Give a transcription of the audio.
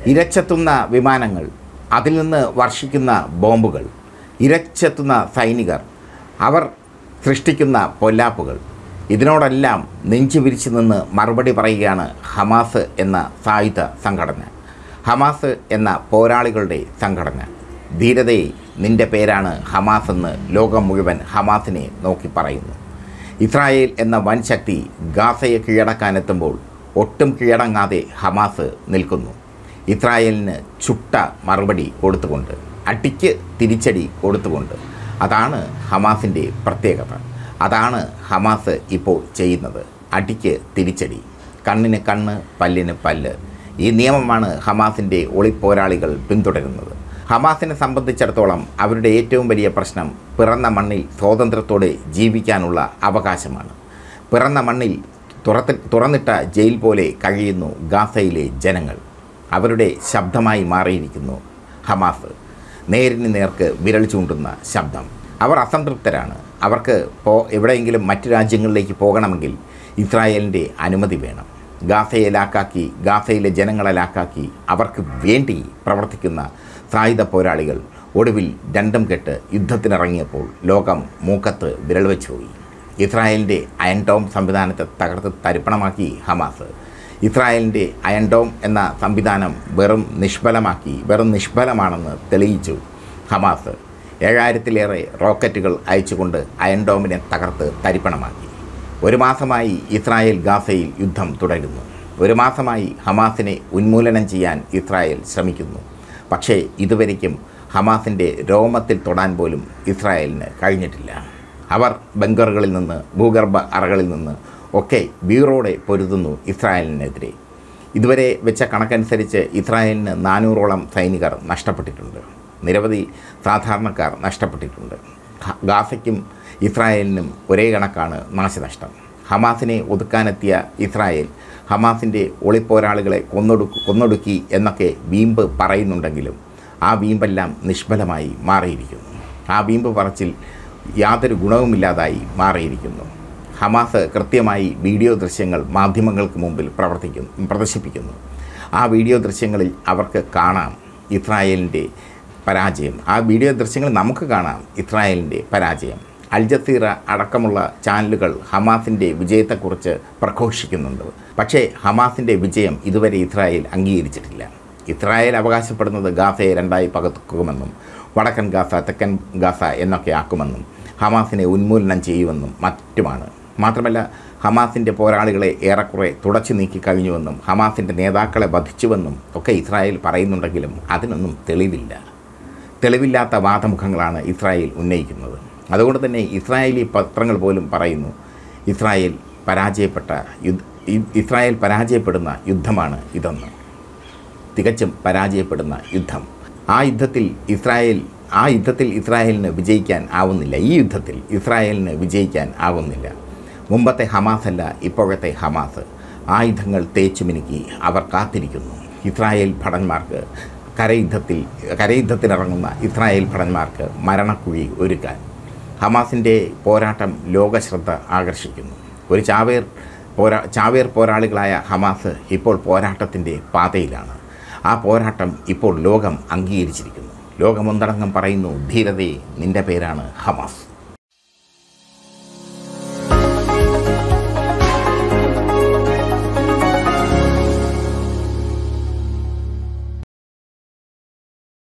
ഇരച്ചെത്തുന്ന വിമാനങ്ങൾ, അതിൽ നിന്ന് വർഷിക്കുന്ന ബോംബുകൾ, ഇരച്ചെത്തുന്ന സൈനികർ, അവർ സൃഷ്ടിക്കുന്ന പൊല്ലാപ്പുകൾ, ഇതിനോടെല്ലാം നെഞ്ചു വിരിച്ചു നിന്ന് മറുപടി പറയുകയാണ് ഹമാസ് എന്ന സായുധ സംഘടന, ഹമാസ് എന്ന പോരാളികളുടെ സംഘടന. ധീരതയെ, നിൻ്റെ പേരാണ് ഹമാസ് എന്ന് ലോകം മുഴുവൻ ഹമാസിനെ നോക്കി പറയുന്നു. ഇസ്രായേൽ എന്ന വൻ ശക്തി ഗാസയെ കീഴടക്കാനെത്തുമ്പോൾ ഒട്ടും കീഴടങ്ങാതെ ഹമാസ് നിൽക്കുന്നു. ഇസ്രായേലിന് ചുട്ട മറുപടി കൊടുത്തുകൊണ്ട്, അടിക്ക് തിരിച്ചടി കൊടുത്തുകൊണ്ട്. അതാണ് ഹമാസിൻ്റെ പ്രത്യേകത. അതാണ് ഹമാസ് ഇപ്പോൾ ചെയ്യുന്നത്. അടിക്ക് തിരിച്ചടി, കണ്ണിന് കണ്ണ്, പല്ലിന് പല്ല്. ഈ നിയമമാണ് ഹമാസിൻ്റെ ഒളിപ്പോരാളികൾ പിന്തുടരുന്നത്. ഹമാസിനെ സംബന്ധിച്ചിടത്തോളം അവരുടെ ഏറ്റവും വലിയ പ്രശ്നം പിറന്ന മണ്ണിൽ സ്വാതന്ത്ര്യത്തോടെ ജീവിക്കാനുള്ള അവകാശമാണ്. പിറന്ന മണ്ണിൽ തുറന്നിട്ട ജയിൽ പോലെ കഴിയുന്നു ഗാസയിലെ ജനങ്ങൾ. അവരുടെ ശബ്ദമായി മാറിയിരിക്കുന്നു ഹമാസ്. നേരിന് നേർക്ക് വിരൽ ചൂണ്ടുന്ന ശബ്ദം. അവർ അസംതൃപ്തരാണ്. അവർക്ക് എവിടെയെങ്കിലും മറ്റു രാജ്യങ്ങളിലേക്ക് പോകണമെങ്കിൽ ഇസ്രായേലിൻ്റെ അനുമതി വേണം. ഗാസയെ ലാക്കാക്കി, ഗാസയിലെ ജനങ്ങളെ ലാക്കാക്കി അവർക്ക് വേണ്ടി പ്രവർത്തിക്കുന്ന സായുധ പോരാളികൾ ഒടുവിൽ രണ്ടും കെട്ട് യുദ്ധത്തിനിറങ്ങിയപ്പോൾ ലോകം മൂക്കത്ത് വിരൽ വെച്ച് പോയി. ഇസ്രായേലിൻ്റെ അയൺ ഡോം സംവിധാനത്തെ തകർത്ത് തരിപ്പണമാക്കി ഹമാസ്. ഇസ്രായേലിൻ്റെ അയൺ ഡോം എന്ന സംവിധാനം വെറും നിഷ്ഫലമാണെന്ന് തെളിയിച്ചു ഹമാസ്. 7000-ലേറെ റോക്കറ്റുകൾ അയച്ചുകൊണ്ട് അയൺ ഡോമിനെ തകർത്ത് തരിപ്പണമാക്കി. ഒരു മാസമായി ഇസ്രായേൽ ഗാസയിൽ യുദ്ധം തുടരുന്നു. ഒരു മാസമായി ഹമാസിനെ ഉന്മൂലനം ചെയ്യാൻ ഇസ്രായേൽ ശ്രമിക്കുന്നു. പക്ഷേ ഇതുവരേക്കും ഹമാസിൻ്റെ രോമത്തിൽ തൊടാൻ പോലും ഇസ്രായേലിന് കഴിഞ്ഞിട്ടില്ല. അവർ ബങ്കറുകളിൽ നിന്ന്, ഭൂഗർഭ അറകളിൽ നിന്ന് ഒക്കെ വീറോടെ പൊരുതുന്നു ഇസ്രായേലിനെതിരെ. ഇതുവരെ വെച്ച കണക്കനുസരിച്ച് ഇസ്രായേലിന് 400ഓളം സൈനികർ നഷ്ടപ്പെട്ടിട്ടുണ്ട്. നിരവധി സാധാരണക്കാർ നഷ്ടപ്പെട്ടിട്ടുണ്ട്. ഗാസയ്ക്കും ഇസ്രായേലിനും ഒരേ കണക്കാണ് നാശനഷ്ടം. ഹമാസിനെ ഒതുക്കാനെത്തിയ ഇസ്രായേൽ ഹമാസിൻ്റെ ഒളിപ്പോരാളികളെ കൊന്നൊടുക്കി എന്നൊക്കെ വീമ്പ് പറയുന്നുണ്ടെങ്കിലും ആ വീമ്പെല്ലാം നിഷ്ഫലമായി മാറിയിരിക്കുന്നു. ആ വീമ്പ് പറച്ചിൽ യാതൊരു ഗുണവുമില്ലാതായി മാറിയിരിക്കുന്നു. ഹമാസ് കൃത്യമായി വീഡിയോ ദൃശ്യങ്ങൾ മാധ്യമങ്ങൾക്ക് മുമ്പിൽ പ്രദർശിപ്പിക്കുന്നു. ആ വീഡിയോ ദൃശ്യങ്ങളിൽ അവർക്ക് കാണാം ഇസ്രായേലിൻ്റെ പരാജയം. ആ വീഡിയോ ദൃശ്യങ്ങൾ നമുക്ക് കാണാം ഇസ്രായേലിൻ്റെ പരാജയം. അൽ ജസീറ അടക്കമുള്ള ചാനലുകൾ ഹമാസിൻ്റെ വിജയത്തെക്കുറിച്ച് പ്രഘോഷിക്കുന്നുണ്ട്. പക്ഷേ ഹമാസിൻ്റെ വിജയം ഇതുവരെ ഇസ്രായേൽ അംഗീകരിച്ചിട്ടില്ല. ഇസ്രായേൽ അവകാശപ്പെടുന്നത് ഗാസയെ രണ്ടായി പകുക്കുമെന്നും വടക്കൻ ഗാസ, തെക്കൻ ഗാസ എന്നൊക്കെ ആക്കുമെന്നും ഹമാസിനെ ഉന്മൂലനം ചെയ്യുമെന്നും മറ്റുമാണ്. മാത്രമല്ല ഹമാസിൻ്റെ പോരാളികളെ ഏറെക്കുറെ തുടച്ചു നീക്കി കഴിഞ്ഞുവെന്നും ഹമാസിൻ്റെ നേതാക്കളെ വധിച്ചുവെന്നും ഒക്കെ ഇസ്രായേൽ പറയുന്നുണ്ടെങ്കിലും അതിനൊന്നും തെളിവില്ലാത്ത വാദമുഖങ്ങളാണ് ഇസ്രായേൽ ഉന്നയിക്കുന്നത്. അതുകൊണ്ട് തന്നെ ഇസ്രായേലി പത്രങ്ങൾ പോലും പറയുന്നു ഇസ്രായേൽ പരാജയപ്പെടുന്ന യുദ്ധമാണ് ഇതെന്ന്. തികച്ചും പരാജയപ്പെടുന്ന യുദ്ധം. ആ യുദ്ധത്തിൽ ഇസ്രായേലിന് വിജയിക്കാൻ ആവുന്നില്ല. ഈ യുദ്ധത്തിൽ ഇസ്രായേലിന് വിജയിക്കാൻ ആവുന്നില്ല. മുമ്പത്തെ ഹമാസ് അല്ല ഇപ്പോഴത്തെ ഹമാസ്. ആയുധങ്ങൾ തേച്ചുമിനുക്കി അവർ കാത്തിരിക്കുന്നു ഇസ്രായേൽ ഭടന്മാർക്ക്, കരയുദ്ധത്തിനിറങ്ങുന്ന ഇസ്രായേൽ ഭടന്മാർക്ക് മരണക്കുഴി ഒരുക്കാൻ. ഹമാസിൻ്റെ പോരാട്ടം ലോകശ്രദ്ധ ആകർഷിക്കുന്നു. ഒരു ചാവേർ പോരാളികളായ ഹമാസ് ഇപ്പോൾ പോരാട്ടത്തിൻ്റെ പാതയിലാണ്. ആ പോരാട്ടം ഇപ്പോൾ ലോകം അംഗീകരിച്ചിരിക്കുന്നു. ലോകമൊന്നടങ്കം പറയുന്നു, ധീരതയെ, നിൻ്റെ പേരാണ് ഹമാസ്.